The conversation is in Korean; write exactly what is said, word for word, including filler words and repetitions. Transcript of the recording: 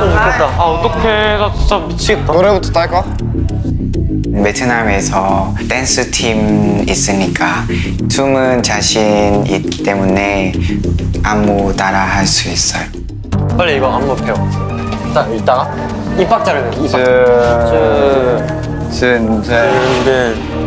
했으면 좋겠다. 아 어떡해, 나 진짜 미치겠다. 노래부터 딸까? 베트남에서 댄스 팀 있으니까 춤은 자신 있기 때문에 안무 따라 할 수 있어요. 빨리 이거 안무 배워. 딱 이따가 입 박자를 배워. 입 박자. 준, 준, 준, 근데